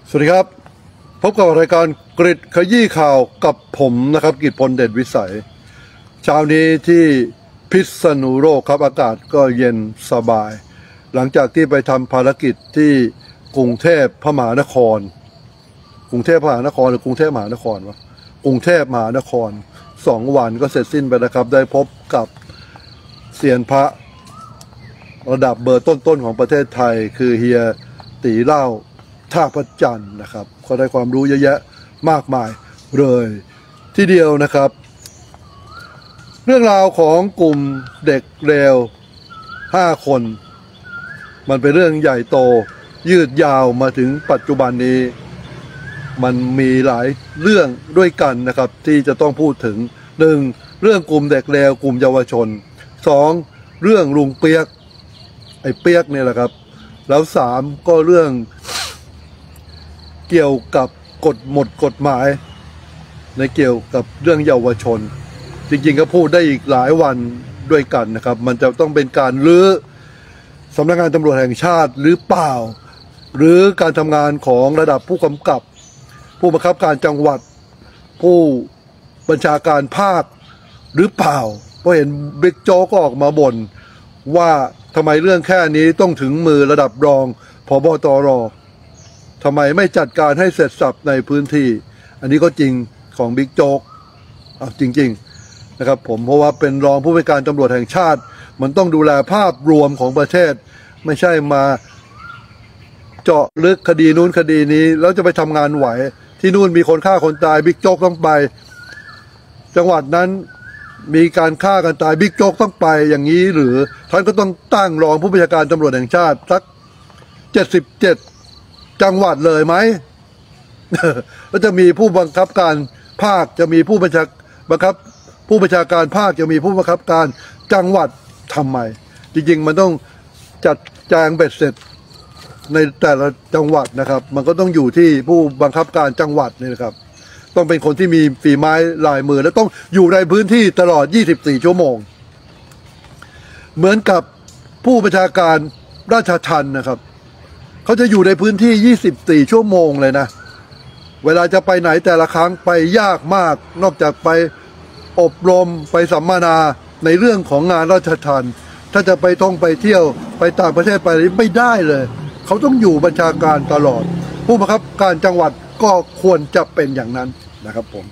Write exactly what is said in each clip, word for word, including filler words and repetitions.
สวัสดีครับพบกับรายการกริดขยี้ข่าวกับผมนะครับกิตพลเดชวิสัยเช้านี้ที่พิษณุโลกครับอากาศก็เย็นสบายหลังจากที่ไปทำภารกิจที่กรุงเทพมหานครกรุงเทพมหานครหรือกรุงเทพมหานครวะกรุงเทพมหานครสองวันก็เสร็จสิ้นไปแล้วครับได้พบกับเซียนพระระดับเบอร์ต้นๆของประเทศไทยคือเฮียตีเล่าท่าพระจันทร์นะครับเขาได้ความรู้เยอะแยะมากมายเลยที่เดียวนะครับเรื่องราวของกลุ่มเด็กเลวห้าคนมันเป็นเรื่องใหญ่โตยืดยาวมาถึงปัจจุบันนี้มันมีหลายเรื่องด้วยกันนะครับที่จะต้องพูดถึงหนึ่งเรื่องกลุ่มเด็กเลวกลุ่มเยาวชนสองเรื่องลุงเปียกไอ้เปียกเนี่ยแหละครับแล้วสามก็เรื่องเกี่ยวกับกฎหมดกฎหมายในเกี่ยวกับเรื่องเยาวชนจริงๆก็พูดได้อีกหลายวันด้วยกันนะครับมันจะต้องเป็นการรื้อสำนักงานตำรวจแห่งชาติหรือเปล่าหรือการทำงานของระดับผู้กำกับผู้บังคับการจังหวัดผู้บัญชาการภาคหรือเปล่าเพราะเห็นบิ๊กโจ๊กก็ออกมาบ่นว่าทำไมเรื่องแค่นี้ต้องถึงมือระดับรองผบตรทำไมไม่จัดการให้เสร็จสับในพื้นที่อันนี้ก็จริงของบิ๊กโจ๊กอ่ะจริงๆนะครับผมเพราะว่าเป็นรองผู้บัญชาการตำรวจแห่งชาติมันต้องดูแลภาพรวมของประเทศไม่ใช่มาเจาะลึกคดีนู้นคดีนี้แล้วจะไปทำงานไหวที่นู่นมีคนฆ่าคนตายบิ๊กโจ๊กต้องไปจังหวัดนั้นมีการฆ่ากันตายบิ๊กโจ๊กต้องไปอย่างนี้หรือท่านก็ต้องตั้งรองผู้บัญชาการตำรวจแห่งชาติสักเจ็ดสิบเจ็ดจังหวัดเลยไหม แล้วจะมีผู้บังคับการภาคจะมีผู้บัญชาบังคับผู้บัญชาการภาคจะมีผู้บังคับการจังหวัดทำไมจริงๆมันต้องจัดแจงเบ็ดเสร็จในแต่ละจังหวัดนะครับมันก็ต้องอยู่ที่ผู้บังคับการจังหวัดนี่นะครับต้องเป็นคนที่มีฝีไม้ลายมือและต้องอยู่ในพื้นที่ตลอดยี่สิบสี่ชั่วโมงเหมือนกับผู้บัญชาการราชทัณฑ์นะครับเขาจะอยู่ในพื้นที่ยี่สิบสี่ชั่วโมงเลยนะเวลาจะไปไหนแต่ละครั้งไปยากมากนอกจากไปอบรมไปสัมมนาในเรื่องของงานราชทัณฑ์ถ้าจะไปท่องไปเที่ยวไปต่างประเทศไปไม่ได้เลยเขาต้องอยู่บัญชาการตลอดผู้บังคับการจังหวัดก็ควรจะเป็นอย่างนั้นนะครับผม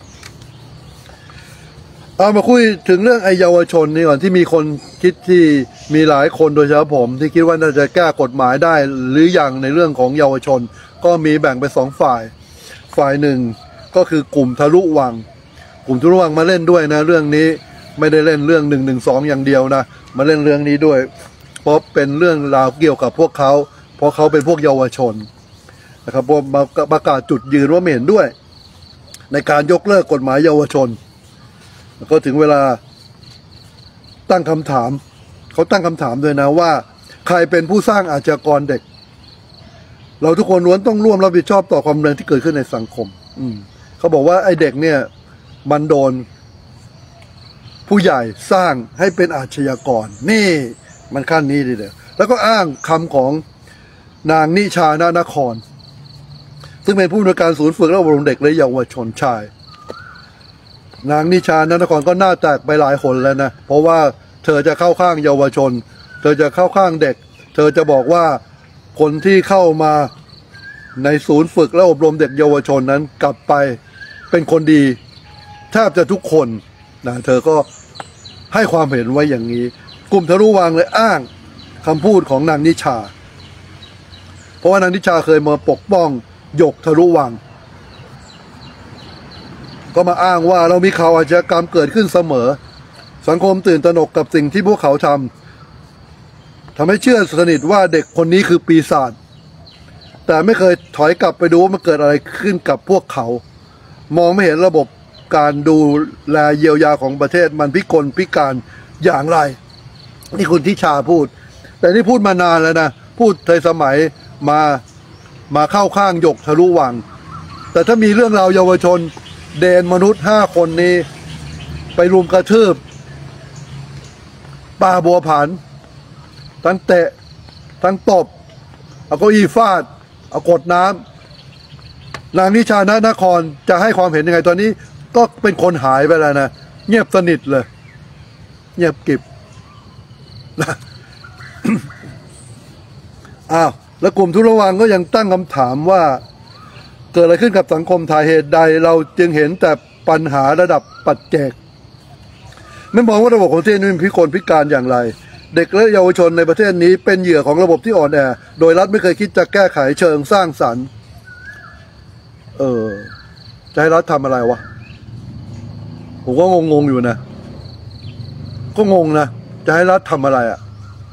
เอามาคุยถึงเรื่องไอ้เยาวชนนี่ก่อนที่มีคนคิดที่มีหลายคนโดยเฉพาะผมที่คิดว่าน่าจะแก้กฎหมายได้หรืออย่างในเรื่องของเยาวชนก็มีแบ่งเป็นสองฝ่ายฝ่ายหนึ่งก็คือกลุ่มทะลุวังกลุ่มทะลุวังมาเล่นด้วยนะเรื่องนี้ไม่ได้เล่นเรื่องหนึ่งหนึ่งสองอย่างเดียวนะมาเล่นเรื่องนี้ด้วยเพราะเป็นเรื่องราวเกี่ยวกับพวกเขาเพราะเขาเป็นพวกเยาวชนนะครับพวกประกาศจุดยืนว่าไม่เห็นด้วยในการยกเลิกกฎหมายเยาวชนก็ถึงเวลาตั้งคำถามเขาตั้งคำถามด้วยนะว่าใครเป็นผู้สร้างอาชญากรเด็กเราทุกคนล้วนต้องร่วมรับผิดชอบต่อความรุนแรงที่เกิดขึ้นในสังคมอืมเขาบอกว่าไอ้เด็กเนี่ยมันโดนผู้ใหญ่สร้างให้เป็นอาชญากรนี่มันขั้นนี้ดิเด้อแล้วก็อ้างคำของนางนิชานานครซึ่งเป็นผู้อำนวยการศูนย์ฝึกและอบรมเด็กและเยาวชนชายนางนิชานานครก็หน้าแตกไปหลายคนแล้วนะเพราะว่าเธอจะเข้าข้างเยาวชนเธอจะเข้าข้างเด็กเธอจะบอกว่าคนที่เข้ามาในศูนย์ฝึกและอบรมเด็กเยาวชนนั้นกลับไปเป็นคนดีแทบจะทุกคนนะเธอก็ให้ความเห็นไว้อย่างนี้กลุ่มทะลุวังเลยอ้างคำพูดของนางนิชาเพราะว่านางนิชาเคยมาปกป้องหยกทะลุวังก็มาอ้างว่าเรามีข่าวอาชญากรรมเกิดขึ้นเสมอสังคมตื่นตระหนกกับสิ่งที่พวกเขาทำทำให้เชื่อสนิทว่าเด็กคนนี้คือปีศาจแต่ไม่เคยถอยกลับไปดูว่ามันเกิดอะไรขึ้นกับพวกเขามองไม่เห็นระบบการดูแลเยียวยาของประเทศมันพิกลพิการอย่างไรนี่คุณทิชาพูดแต่นี่พูดมานานแล้วนะพูดในสมัยมามาเข้าข้างหยกทะลุวังแต่ถ้ามีเรื่องราวเยาวชนเดนมนุษย์ห้าคนนี้ไปรุมกระทืบป้าบัวผันทั้งเตะทั้งตบเอาเก้าอี้ฟาดเอากดน้ำนางนิชานนครจะให้ความเห็นยังไงตอนนี้ก็เป็นคนหายไปแล้วนะเงียบสนิทเลยเงียบกริบนะ อ้าวแล้วกลุ่มทุรวังก็ยังตั้งคำถามว่าเกิดอะไรขึ้นกับสังคมไทยเหตุใดเราจึงเห็นแต่ปัญหาระดับปัจเจกไม่มองว่าระบบของประเทศนี้มีพิกลพิการอย่างไรเด็กและเยาวชนในประเทศนี้เป็นเหยื่อของระบบที่อ่อนแอโดยรัฐไม่เคยคิดจะแก้ไขเชิงสร้างสรรค์เออจะให้รัฐทำอะไรวะผมก็งงๆอยู่นะก็งงนะจะให้รัฐทำอะไรอ่ะ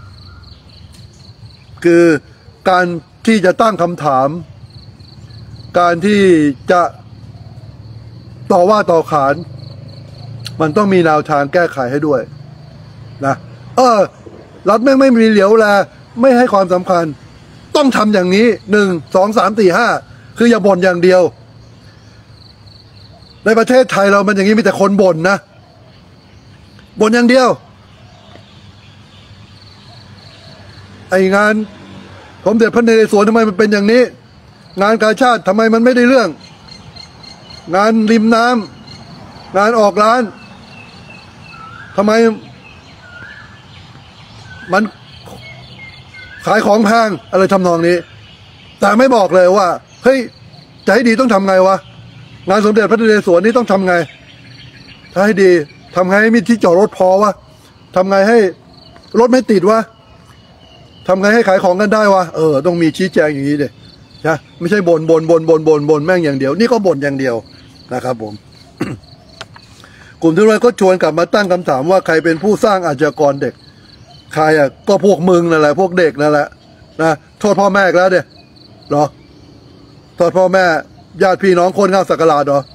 คือการที่จะตั้งคำถามการที่จะต่อว่าต่อขานมันต้องมีแนวทางแก้ไขให้ด้วยนะเออรัฐแม่งไม่มีเหลียวแลไม่ให้ความสำคัญต้องทำอย่างนี้หนึ่งสองสามสี่ห้าคืออย่าบ่นอย่างเดียวในประเทศไทยเรามันอย่างนี้มีแต่คนบ่นนะบ่นอย่างเดียวไองานสมเด็จพระนเรศวรทำไมมันเป็นอย่างนี้งานกาชาติทำไมมันไม่ได้เรื่องงานริมน้ำงานออกร้านทำไมมันขายของแพงอะไรทำนองนี้แต่ไม่บอกเลยว่าเฮ้ยจะให้ดีต้องทำไงวะงานสมเด็จพระนเรศวรนี่ต้องทำไงถ้าให้ดีทำไงให้มีที่จอดรถพอวะทำไงให้รถไม่ติดวะทำไงให้ขายของกันได้วะเออต้องมีชี้แจงอย่างนี้ดินะไม่ใช่บ่นบ่นบ่นบ่นบ่นบ่นแม่งอย่างเดียวนี่ก็บ่นอย่างเดียวนะครับผม กลุ่มทุรวังก็ชวนกลับมาตั้งคำถามว่าใครเป็นผู้สร้างอาชญากรเด็กใครอ่ะก็พวกมึงนั่นแหละพวกเด็กนั่นแหละนะโทษพ่อแม่แล้วเด้เหรอโทษพ่อแม่ญาติพี่น้องคนข้าวสักการะเหรอ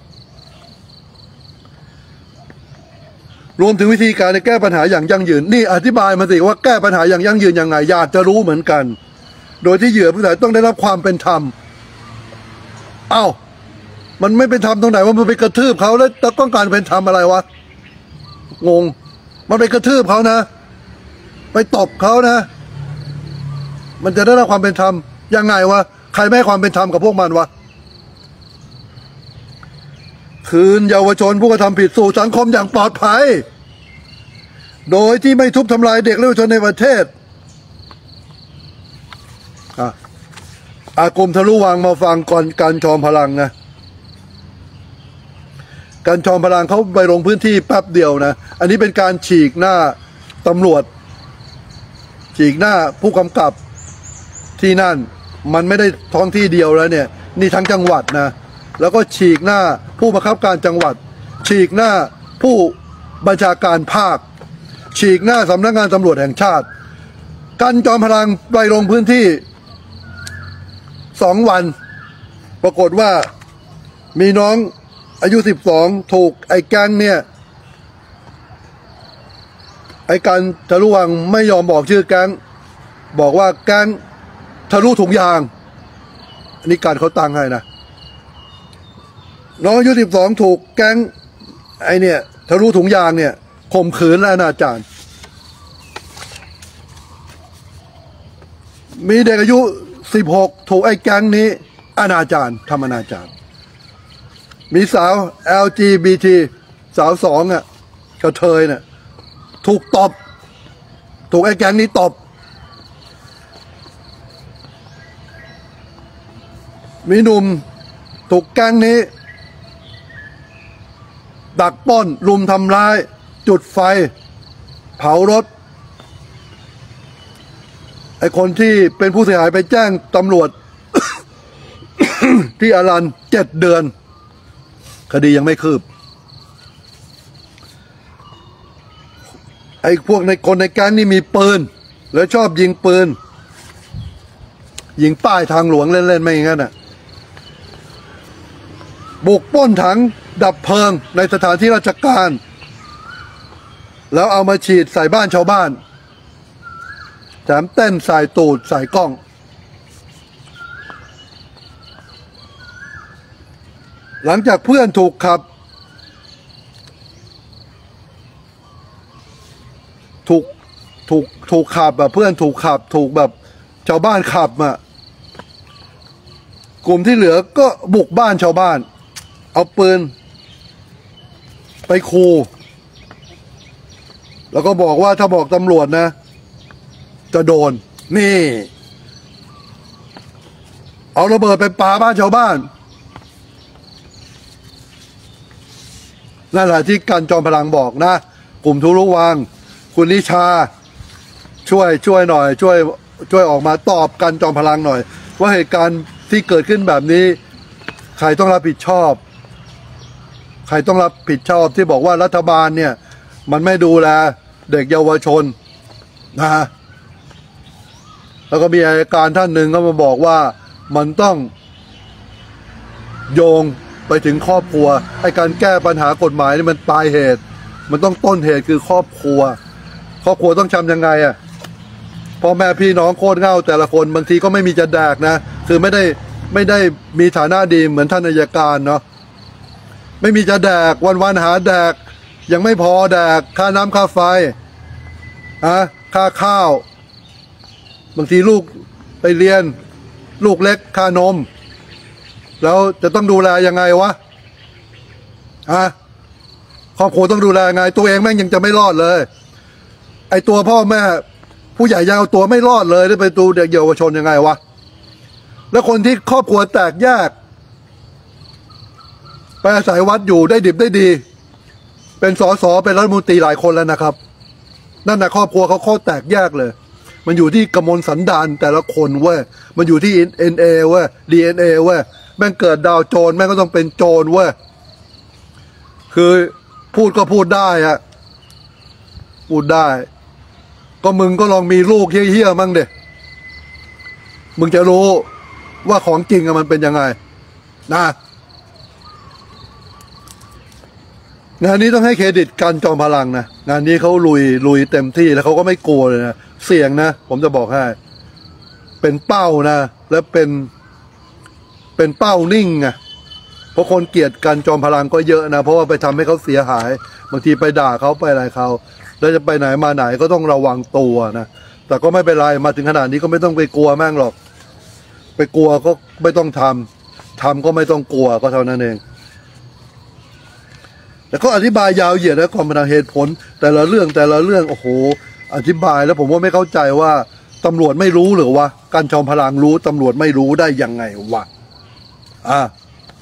รวมถึงวิธีการในแก้ปัญหาอย่างยั่งยืนนี่อธิบายมาสิว่าแก้ปัญหาอย่างยั่งยืนยังไงอยากจะรู้เหมือนกันโดยที่เหยื่อผู้เสียหายต้องได้รับความเป็นธรรมเอ้ามันไม่เป็นธรรมตรงไหนว่ามันไปกระทืบเขาแล้วต้องการเป็นธรรมอะไรวะงงมันไปกระทืบเขานะไปตบเขานะมันจะได้รับความเป็นธรรมยังไงวะใครไม่ให้ความเป็นธรรมกับพวกมันวะคืนเยาวชนผู้กระทำผิดสู่สังคมอย่างปลอดภัยโดยที่ไม่ทุบทำลายเด็กและเยาวชนในประเทศอ่ะอากรมทะลุวังมาฟังก่อนการจอมพลังนะการจอมพลังเขาไปลงพื้นที่แป๊บเดียวนะอันนี้เป็นการฉีกหน้าตำรวจฉีกหน้าผู้กำกับที่นั่นมันไม่ได้ท้องที่เดียวแล้วเนี่ยนี่ทั้งจังหวัดนะแล้วก็ฉีกหน้าผู้บังคับการจังหวัดฉีกหน้าผู้บัญชาการภาคฉีกหน้าสำนักงานตำรวจแห่งชาติการจอมพลังไปลงพื้นที่สองวันปรากฏว่ามีน้องอายุสิบสองถูกไอ้แก๊งเนี่ยไอ้การทะลุวังไม่ยอมบอกชื่อแก๊งบอกว่าแก๊งทะลุถุงยางอันนี้การเขาตั้งให้นะน้องอายุสิบสองถูกแก๊งไอ้เนี่ยทะลุถุงยางเนี่ยข่มขืนและอนาจารมีเด็กอายุสิบหกถูกไอ้แก๊งนี้อนาจารทำอนาจารมีสาว แอล จี บี ที สาวสองอ่ะกระเทยเนี่ยถูกตบถูกไอ้แก๊งนี้ตบมีหนุ่มถูกแก๊งนี้ดักปล้นรุมทำร้ายจุดไฟเผารถไอ้คนที่เป็นผู้เสียหายไปแจ้งตำรวจ ที่อารันเจ็ดเดือนคดียังไม่คืบไอ้พวกในคนในแก๊งนี่มีปืนแล้วชอบยิงปืนยิงป้ายทางหลวงเล่นๆไม่อย่างนั้นน่ะบุกปล้นถังดับเพลิงในสถานที่ราชการแล้วเอามาฉีดใส่บ้านชาวบ้านแถมเต้นใส่ตูดใส่กล้องหลังจากเพื่อนถูกขับถูกถูกถูกขับแบบเพื่อนถูกขับถูกแบบชาวบ้านขับอ่ะกลุ่มที่เหลือก็บุกบ้านชาวบ้านเอาปืนไปขู่แล้วก็บอกว่าถ้าบอกตำรวจนะจะโดนนี่เอาระเบิดไปปาบ้านชาวบ้านนั่นแหละที่กันจอมพลังบอกนะกลุ่มทุรุวังคุณนิชาช่วยช่วยหน่อยช่วยช่วยออกมาตอบกันจอมพลังหน่อยว่าเหตุการณ์ที่เกิดขึ้นแบบนี้ใครต้องรับผิดชอบใครต้องรับผิดชอบที่บอกว่ารัฐบาลเนี่ยมันไม่ดูแลเด็กเยาวชนนะแล้วก็มีอัยการท่านหนึ่งก็มาบอกว่ามันต้องโยงไปถึงครอบครัวไอ้การแก้ปัญหากฎหมายนี่มันปลายเหตุมันต้องต้นเหตุคือครอบครัวครอบครัวต้องทำยังไงอ่ะพ่อแม่พี่น้องโคตรเง่าแต่ละคนบางทีก็ไม่มีจะแดกนะคือไม่ได้ไม่ได้มีฐานะดีเหมือนท่านอัยการเนาะไม่มีจะแดกวันๆหาแดกยังไม่พอแดกค่าน้ำค่าไฟอะค่าข้าวบางทีลูกไปเรียนลูกเล็กค่านมแล้วจะต้องดูแลยังไงวะอะครอบครัวต้องดูแลยังไงตัวเองแม่งยังจะไม่รอดเลยไอตัวพ่อแม่ผู้ใหญ่ยังเอาตัวไม่รอดเลยได้ไปดูเด็กเยาวชนยังไงวะแล้วคนที่ครอบครัวแตกแยกไปอาศัยวัดอยู่ได้ดิบได้ดีเป็นสสเป็นรัฐมนตรีหลายคนแล้วนะครับนั่นนะครอบครัวเขาโคตรแตกแยกเลยมันอยู่ที่กมลสันดานแต่ละคนเว้ยมันอยู่ที่ เอ็น เอ เว้ย ดี เอ็น เอ เว้ยแม่งเกิดดาวโจรแม่งก็ต้องเป็นโจรเว้ยคือพูดก็พูดได้อะพูดได้ก็มึงก็ลองมีลูกเฮี้ยๆมั่งเด็มึงจะรู้ว่าของจริงมันเป็นยังไงนะงานนี้ต้องให้เครดิตกันจอมพลังนะงานนี้เขาลุยลุยเต็มที่แล้วเขาก็ไม่กลัวเลยนะเสี่ยงนะผมจะบอกให้เป็นเป้านะและเป็นเป็นเป้านิ่งไงเพราะคนเกลียดกันจอมพลังก็เยอะนะเพราะว่าไปทำให้เขาเสียหายบางทีไปด่าเขาไปอะไรเขาแล้วจะไปไหนมาไหนก็ต้องระวังตัวนะแต่ก็ไม่เป็นไรมาถึงขนาดนี้ก็ไม่ต้องไปกลัวแม่งหรอกไปกลัวก็ไม่ต้องทำทำก็ไม่ต้องกลัวก็เท่านั้นเองแต่ก็อธิบายยาวเหยียดและความเป็นเหตุผลแต่ละเรื่องแต่ละเรื่องโอ้โหอธิบายแล้วผมว่าไม่เข้าใจว่าตำรวจไม่รู้หรือวะกันจอมพลังรู้ตำรวจไม่รู้ได้ยังไงวะอ่ะ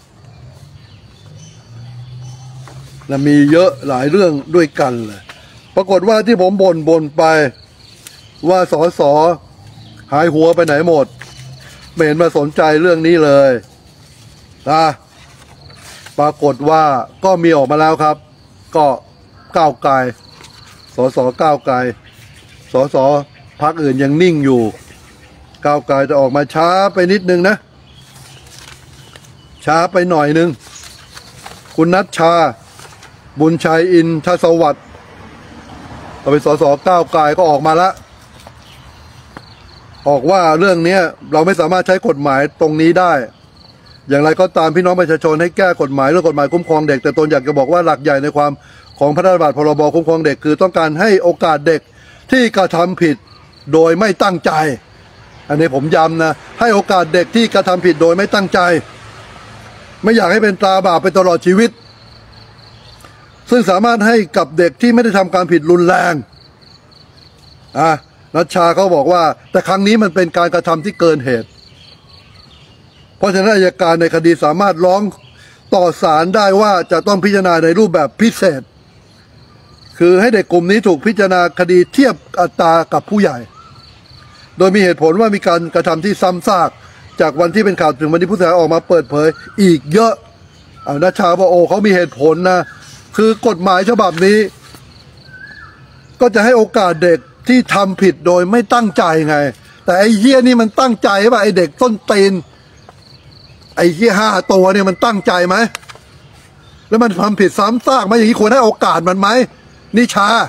และมีเยอะหลายเรื่องด้วยกันเลยปรากฏว่าที่ผมบ่นบ่นไปว่าสสหายหัวไปไหนหมดไม่เห็นมาสนใจเรื่องนี้เลยนะปรากฏว่าก็มีออกมาแล้วครับก็ก้าวไกลสสก้าวไกลสสพรรคอื่นยังนิ่งอยู่ก้าวไกลจะออกมาช้าไปนิดนึงนะช้าไปหน่อยนึงคุณนัชชาบุญชัยอินทสวัสดิ์เราเป็นสสก้าวไกลก็ออกมาแล้วออกว่าเรื่องนี้เราไม่สามารถใช้กฎหมายตรงนี้ได้อย่างไรก็ตามพี่น้องประชาชนให้แก้กฎหมายเรื่องกฎหมายคุ้มครองเด็กแต่ตนอยากจะบอกว่าหลักใหญ่ในความของพระราชบัญญัติพรบคุ้มครองเด็กคือต้องการให้โอกาสเด็กที่กระทำผิดโดยไม่ตั้งใจอันนี้ผมย้ำนะให้โอกาสเด็กที่กระทำผิดโดยไม่ตั้งใจไม่อยากให้เป็นตราบาปไปตลอดชีวิตซึ่งสามารถให้กับเด็กที่ไม่ได้ทำการผิดรุนแรงอ่ะนัชชาเขาบอกว่าแต่ครั้งนี้มันเป็นการกระทำที่เกินเหตุเพราะฉะนั้นอัยการในคดีสามารถร้องต่อศาลได้ว่าจะต้องพิจารณาในรูปแบบพิเศษคือให้เด็กกลุ่มนี้ถูกพิจารณาคดีเทียบอัตรากับผู้ใหญ่โดยมีเหตุผลว่ามีการกระทำที่ซ้ำซากจากวันที่เป็นข่าวถึงวันที่ผู้เสียหายออกมาเปิดเผยอีกเยอะอ่านัชชาบอกโอ้เขามีเหตุผลนะคือกฎหมายฉบับนี้ก็จะให้โอกาสเด็กที่ทำผิดโดยไม่ตั้งใจไงแต่ไอ้เหี้ยนี่มันตั้งใจป่ะไอ้เด็กต้นตีนไอ้เหี้ยห้าตัวเนี่ยมันตั้งใจไหมแล้วมันทำผิดซ้ำซากไหมอย่างนี้ควรให้โอกาสมันไหมนิชา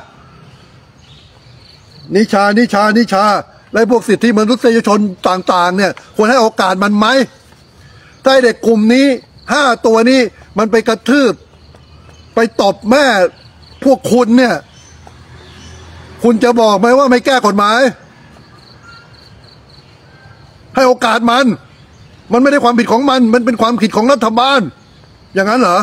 นิชานิชานิชาและพวกสิทธิมนุษยชนต่างๆเนี่ยควรให้โอกาสมันไหมถ้าเด็กกลุ่มนี้ห้าตัวนี้มันไปกระทืบไปตบแม่พวกคุณเนี่ยคุณจะบอกไหมว่าไม่แก้กฎหมายให้โอกาสมันมันไม่ได้ความผิดของมันมันเป็นความผิดของรัฐบาลอย่างนั้นเหรอ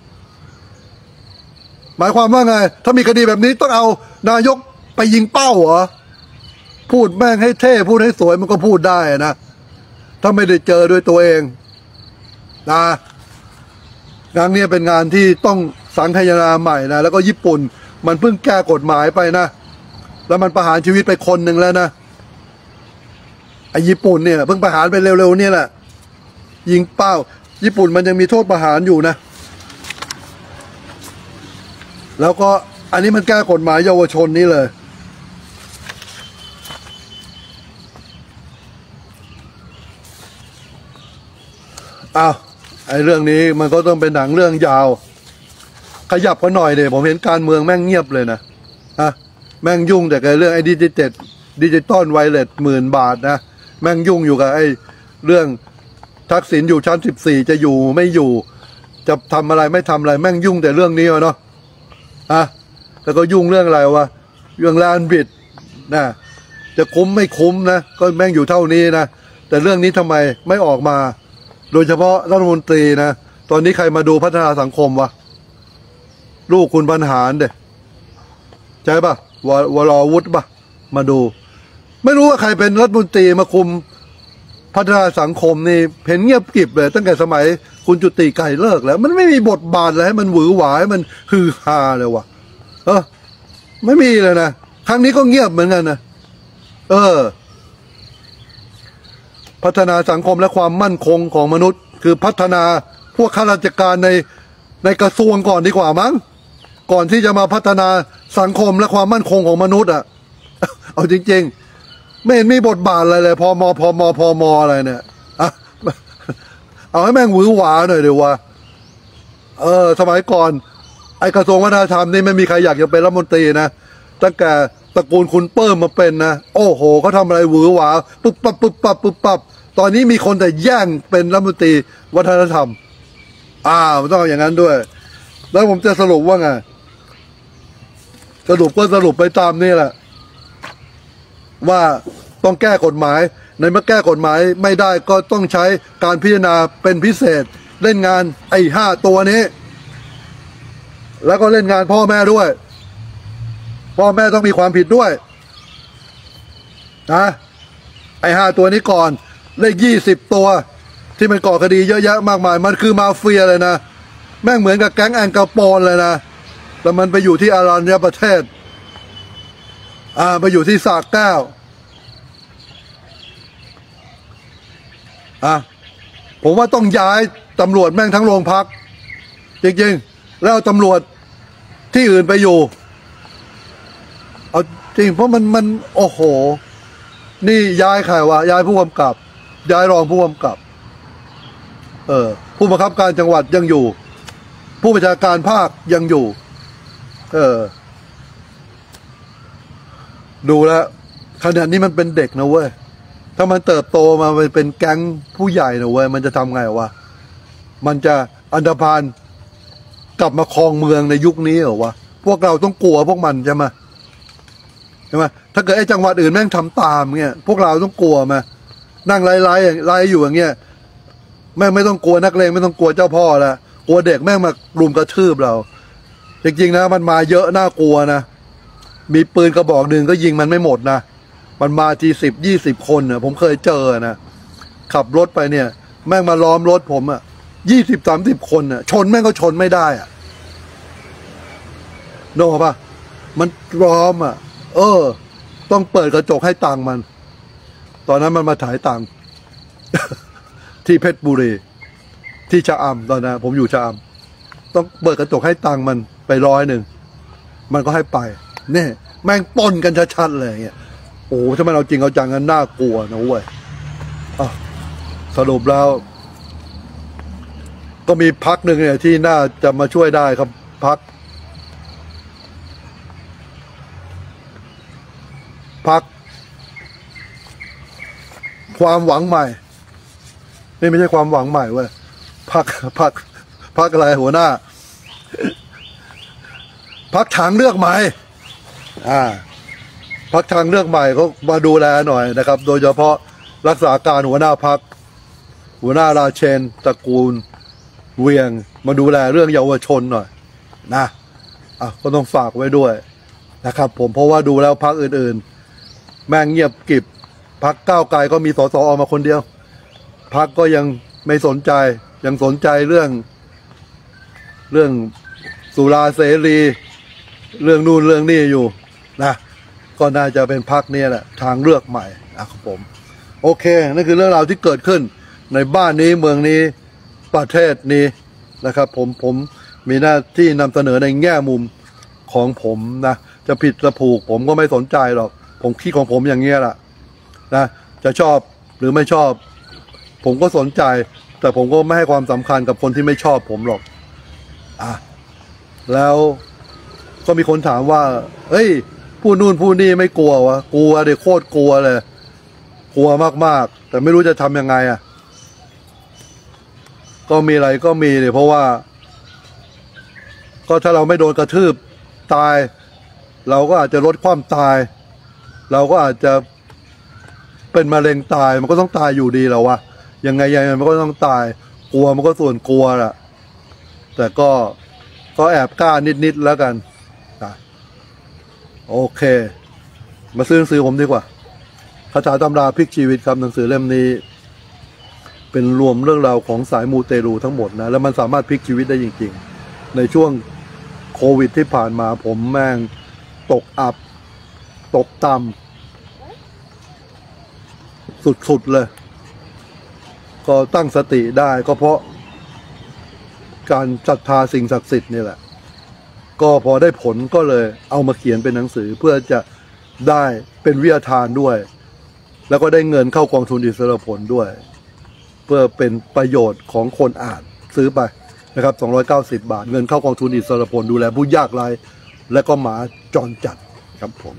หมายความว่าไงถ้ามีคดีแบบนี้ต้องเอานายกไปยิงเป้าเหรอพูดแม่งให้เท่พูดให้สวยมันก็พูดได้นะถ้าไม่ได้เจอด้วยตัวเองนะงานนี้เป็นงานที่ต้องสังคายนาใหม่นะแล้วก็ญี่ปุ่นมันเพิ่งแก้กฎหมายไปนะแล้วมันประหารชีวิตไปคนหนึ่งแล้วนะไอ้ญี่ปุ่นเนี่ยเพิ่งประหารไปเร็วๆนี่แหละยิงเป้าญี่ปุ่นมันยังมีโทษประหารอยู่นะแล้วก็อันนี้มันแก้กฎหมายเยาวชนนี่เลยอ้าวไอ้เรื่องนี้มันก็ต้องเป็นหนังเรื่องยาวขยับกันหน่อยเดี๋ยวผมเห็นการเมืองแม่งเงียบเลยนะฮะแม่งยุ่งแต่กับเรื่องไอ้ดิจิเจ็ดดิจิตอลไวเลสหมื่นบาทนะแม่งยุ่งอยู่กับไอ้เรื่องทักษิณอยู่ชั้นสิบสี่จะอยู่ไม่อยู่จะทำอะไรไม่ทำอะไรแม่งยุ่งแต่เรื่องนี้เนาะอ่ะแล้วก็ยุ่งเรื่องอะไรวะเรื่องแลนด์บิดนะจะคุ้มไม่คุ้มนะก็แม่งอยู่เท่านี้นะแต่เรื่องนี้ทำไมไม่ออกมาโดยเฉพาะรัฐมนตรีนะตอนนี้ใครมาดูพัฒนาสังคมวะลูกคุณบรรหารเด้ใช่ปะววรวุฒิปะมาดูไม่รู้ว่าใครเป็นรัฐมนตรีมาคุมพัฒนาสังคมนี่เห็นเงียบกริบเลยตั้งแต่สมัยคุณจุติไก่เลิกแล้วมันไม่มีบทบาทอะไรให้มันหวือหวาให้มันฮือฮาเลยวะเออไม่มีเลยนะครั้งนี้ก็เงียบเหมือนกันนะเออพัฒนาสังคมและความมั่นคงของมนุษย์คือพัฒนาพวกข้าราชการในในกระทรวงก่อนดีกว่ามั้งก่อนที่จะมาพัฒนาสังคมและความมั่นคงของมนุษย์อ่ะเอาจริงๆไม่เห็นมีบทบาทอะไรเลยพมพมพมอะไรเนี่ยอ่ะเอาให้แม่งหวือหวาหน่อยเดี๋ยวว่าเออสมัยก่อนไอกระทรวงวัฒนธรรมนี่ไม่มีใครอยากจะเป็นรัฐมนตรีนะตั้งแต่ตระกูลคุณเปิ้มมาเป็นนะโอ้โหเขาทำอะไรหวือหวาปุ๊บปั๊บปุ๊บปั๊บปุ๊บปั๊บตอนนี้มีคนแต่แย่งเป็นรัฐมนตรีวัฒนธรรมอ่ามันต้องอย่างนั้นด้วยแล้วผมจะสรุปว่าไงสรุปก็สรุปไปตามนี่แหละว่าต้องแก้กฎหมายในเมื่อแก้กฎหมายไม่ได้ก็ต้องใช้การพิจารณาเป็นพิเศษเล่นงานไอ้ห้าตัวนี้แล้วก็เล่นงานพ่อแม่ด้วยพ่อแม่ต้องมีความผิดด้วยนะไอ้ห้าตัวนี้ก่อนเลขยี่สิบตัวที่มันก่อคดีเยอะแยะมากมายมันคือมาเฟียเลยนะแม่งเหมือนกับแก๊งแองกาโปนเลยนะแล้วมันไปอยู่ที่อารัญญประเทศอ่าไปอยู่ที่สากแก้วอ่ะผมว่าต้องย้ายตำรวจแม่งทั้งโรงพักจริงๆแล้วตำรวจที่อื่นไปอยู่เอาจริงเพราะมันมันโอ้โหนี่ย้ายใครวะย้ายผู้กำกับย้ายรองผู้กำกับเออผู้บังคับการจังหวัดยังอยู่ผู้บัญชาการภาคยังอยู่เออดูแล้วขนาดนี้มันเป็นเด็กนะเว้ยถ้ามันเติบโตมาเป็นแก๊งผู้ใหญ่นะเว้ยมันจะทำไงวะมันจะอันธพาลกลับมาครองเมืองในยุคนี้เหรอวะพวกเราต้องกลัวพวกมันใช่ไหมใช่ไหมถ้าเกิดไอ้จังหวัดอื่นแม่งทำตามเงี้ยพวกเราต้องกลัวมานั่งไล่ไล่ไล่อยู่อย่างเงี้ยแม่งไม่ต้องกลัวนักเลงไม่ต้องกลัวเจ้าพ่อละกลัวเด็กแม่งมารุมกระทืบเราจริงๆนะมันมาเยอะน่ากลัวนะมีปืนกระบอกหนึ่งก็ยิงมันไม่หมดนะมันมาทีสิบยี่สิบคนเนี่ยผมเคยเจอนะขับรถไปเนี่ยแม่งมาล้อมรถผมอ่ะยี่สิบสามสิบคนอ่ะชนแม่งก็ชนไม่ได้อ่ะโน่ป่ะมันล้อมอ่ะเออต้องเปิดกระจกให้ตังค์มันตอนนั้นมันมาถ่ายตังค์ ที่เพชรบุรีที่ชะอำตอนนั้นผมอยู่ชะอำต้องเปิดกระจกให้ตังค์มันไปร้อยหนึ่งมันก็ให้ไปเนี่ยแม่งปนกันชัดๆเลยเงี้ยโอ้ถ้ามันเอาจริงเอาจังกันน่ากลัวนะเว้ยสรุปแล้วก็มีพรรคหนึ่งเนี่ยที่น่าจะมาช่วยได้ครับพรรคพรรคความหวังใหม่นี่ไม่ใช่ความหวังใหม่เว้ยพรรคพรรคพรรคอะไรหัวหน้าพรรคทางเลือกใหม่อ่าพรรคทางเลือกใหม่เขามาดูแลหน่อยนะครับโดยเฉพาะรักษาการหัวหน้าพรรคหัวหน้าราเชนตระกูลเวียงมาดูแลเรื่องเยาวชนหน่อยนะอ่ะก็ต้องฝากไว้ด้วยนะครับผมเพราะว่าดูแล้วพรรคอื่นๆแม่งเงียบกริบพรรคก้าวไกลก็มีสสออกมาคนเดียวพรรคก็ยังไม่สนใจยังสนใจเรื่องเรื่องสุราเสรีเรื่องนู่นเรื่องนี้อยู่นะก็น่าจะเป็นพรรคนี้แหละทางเลือกใหม่นะครับผมโอเคนั่นคือเรื่องราวที่เกิดขึ้นในบ้านนี้เมืองนี้ประเทศนี้นะครับผมผมมีหน้าที่นำเสนอในแง่มุมของผมนะจะผิดจะถูกผมก็ไม่สนใจหรอกผมคิดของผมอย่างเงี้ยแหละนะจะชอบหรือไม่ชอบผมก็สนใจแต่ผมก็ไม่ให้ความสำคัญกับคนที่ไม่ชอบผมหรอกอ่ะแล้วก็มีคนถามว่าเฮ้ยผู้นู่นผู้นี่ไม่กลัววะกลัวเด็กโคตรกลัวเลยกลัวมากๆแต่ไม่รู้จะทำยังไงอ่ะก็มีอะไรก็มีเลยเพราะว่าก็ถ้าเราไม่โดนกระทืบตายเราก็อาจจะลดความตายเราก็อาจจะเป็นมะเร็งตายมันก็ต้องตายอยู่ดีแล้ววะยังไงยังไงมันก็ต้องตายกลัวมันก็ส่วนกลัวแหละแต่ก็ก็แอบกล้านิดๆแล้วกันนะโอเคมาซื้อหนังสือผมดีกว่าคาถาตำราพลิกชีวิตครับหนังสือเล่มนี้เป็นรวมเรื่องราวของสายมูเตลูทั้งหมดนะแล้วมันสามารถพลิกชีวิตได้จริงๆในช่วงโควิดที่ผ่านมาผมแม่งตกอับตกต่ำสุดๆเลยก็ตั้งสติได้ก็เพราะการศรัทธาสิ่งศักดิ์สิทธิ์นี่แหละก็พอได้ผลก็เลยเอามาเขียนเป็นหนังสือเพื่อจะได้เป็นวิทยาทานด้วยแล้วก็ได้เงินเข้ากองทุนอิสรผลด้วยเพื่อเป็นประโยชน์ของคนอ่านซื้อไปนะครับสองร้อยเก้าสิบบาทเงินเข้ากองทุนอิสรผลดูแลผู้ยากไร้และก็หมาจรจัดครับผม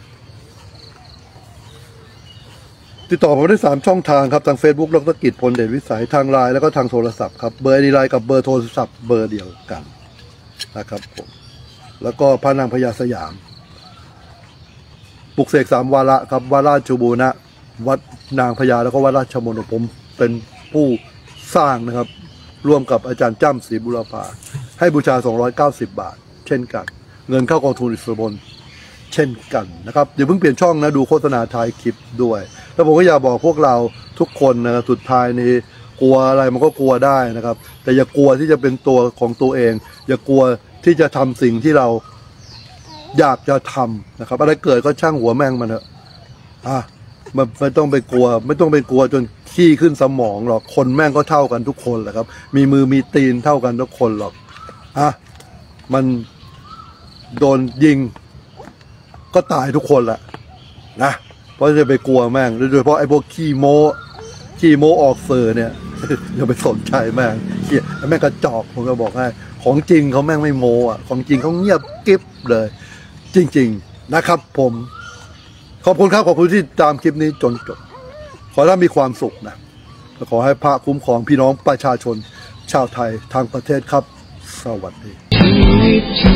ติดต่อผมได้สามช่องทางครับทาง Facebook ดร.กิจพลเดชวิสัยทางไลน์แล้วก็ทางโทรศัพท์ครับเบอร์ไลน์กับเบอร์โทรศัพท์เบอร์เดียวกันนะครับผมแล้วก็พระนางพญาสยามปลุกเสกสามวาระครับวาระชูบูนะวัดนางพญาแล้วก็วัดราชมนผมเป็นผู้สร้างนะครับร่วมกับอาจารย์จ้ำศรีบุรพาให้บูชาสองร้อยเก้าสิบบาทเช่นกันเงินเข้ากองทุนอิสรผลเช่นกันนะครับอย่าเพิ่งเปลี่ยนช่องนะดูโฆษณาท้ายคลิปด้วยแล้วผมก็อยากบอกพวกเราทุกคนนะสุดท้ายนี้กลัวอะไรมันก็กลัวได้นะครับแต่อย่ากลัวที่จะเป็นตัวของตัวเองอย่ากลัวที่จะทำสิ่งที่เราอยากจะทำนะครับอะไรเกิดก็ช่างหัวแม่งมันเถอะอ่ะมันไม่ต้องไปกลัวไม่ต้องไปกลัวจนขี้ขึ้นสมองหรอกคนแม่งก็เท่ากันทุกคนแหละครับมีมือมีตีนเท่ากันทุกคนหรอกอ่ะมันโดนยิงก็ตายทุกคนแหละนะเพราะจะไปกลัวแม่งโดยเฉพาะไอ้พวกขี้โม้ขี้โม้ออกเซอร์เนี่ยอย่าไปสนใจแม่งเหี้ยแม่งกระจอกผมก็บอกให้ของจริงเขาแม่งไม่โม้อ่ะของจริงเขาเงียบกิ๊บเลยจริงๆนะครับผมขอบคุณครับขอบคุณที่ตามคลิปนี้จนจบขอให้มีความสุขนะขอให้พระคุ้มครองพี่น้องประชาชนชาวไทยทางประเทศครับสวัสดีชี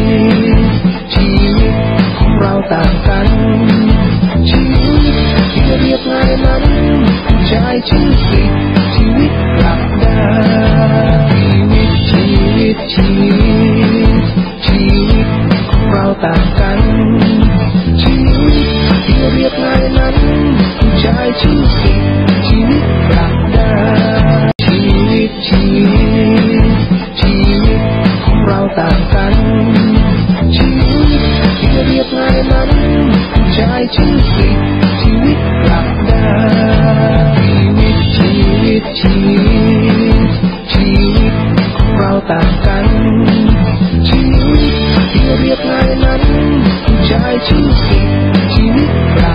วิตของเราต่างกันชีวิตที่เรียบง่ายนั้นใช้ชื่อสิชีวิตกลับได้ชีวิตชีวิตชีวิตของเราต่างกันชีวิตที่เรียบง่ายนั้นใช้ชื่อสิชีวิตกลับได้ชีวิตชีวิตชีวิตของเราต่างกันชีวิตที่เรียบง่ายนั้นใช้ชื่อสิชีวิตกลับได้ชีวิตชีวิตชีวิตของเราต่างกันชีวิตที่เรียบง่ายนั้นใช้ชื่อสิชีวิตกลับ